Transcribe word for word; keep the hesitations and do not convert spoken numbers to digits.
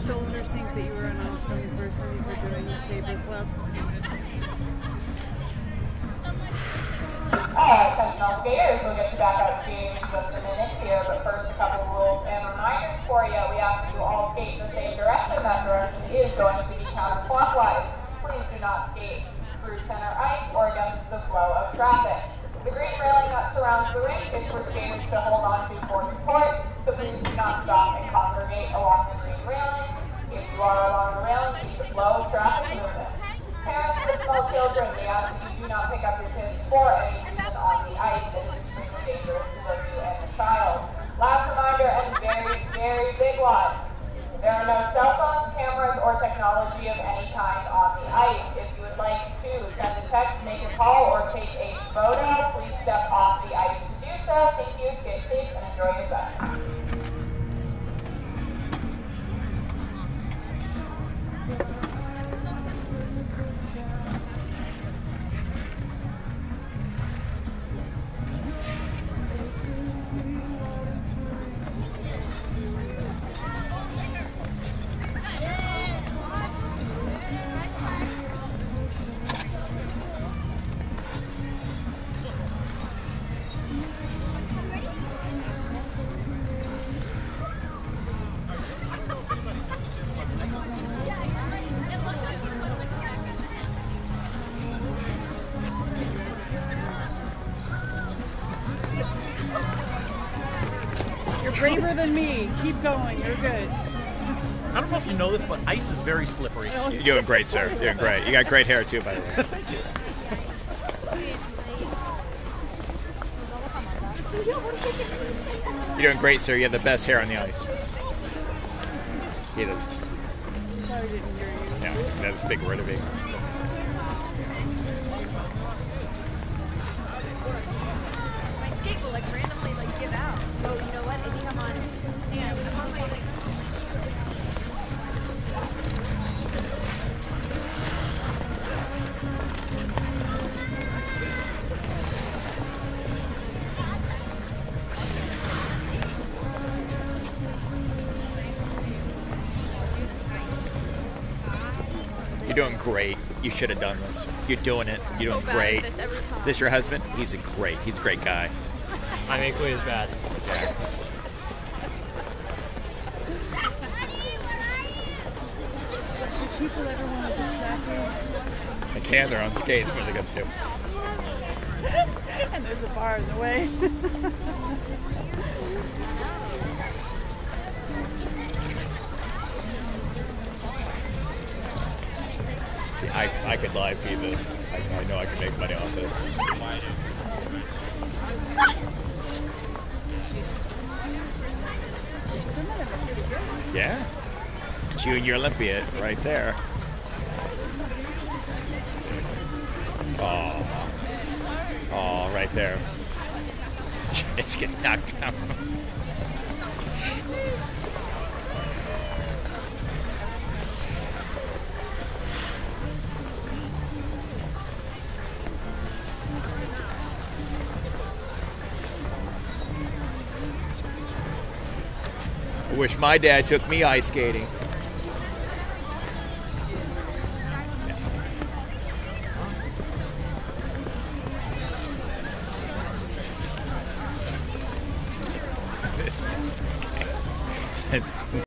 soldiers think that you were an unsung person for doing the Saber Club? Alright, attention all skaters, we'll get you back out skating in just a minute here, but first a couple of rules and reminders for you. We ask you to all skate in the same direction. That direction is going to be counterclockwise. Please do not skate through center ice or against the flow of traffic. The green railing that surrounds the rink is for skaters to hold on to for support, so please do not stop and congregate along the green railing. If you are along the railing, keep the flow of traffic moving. Parents with small children, we ask that you do not pick up your kids for any reason on the ice. It is extremely dangerous to both you and the child. Last reminder, and very, very big one. There are no cell phones, cameras, or technology of any kind on the ice. If you would like to send a text, make a call, or take a photo, please step off the ice to do so. Thank you, stay safe, and enjoy your session. You're braver than me. Keep going. You're good. I don't know if you know this, but ice is very slippery. You're doing great, sir. You're doing great. You got great hair, too, by the way. Thank you. You're doing great, sir. You have the best hair on the ice. He does. Sorry, I didn't hear you. Yeah, that's a big word to be. My skate will like randomly like give out. Oh, you know what? I think I'm on. Yeah, I'm on my. You're doing great. You should have done this. You're doing it. You're So doing bad great. at this every time. Is this your husband? He's a great. He's a great guy. I'm equally as bad. Yeah. People ever want to distract you? They can. They're on skates. What are they going to do? And there's a bar in the way. See, I, I could live feed this. I, I know I could make money off this. Yeah. Junior Olympiad right there. Oh. Oh, right there. Just getting knocked down. I wish my dad took me ice skating. It's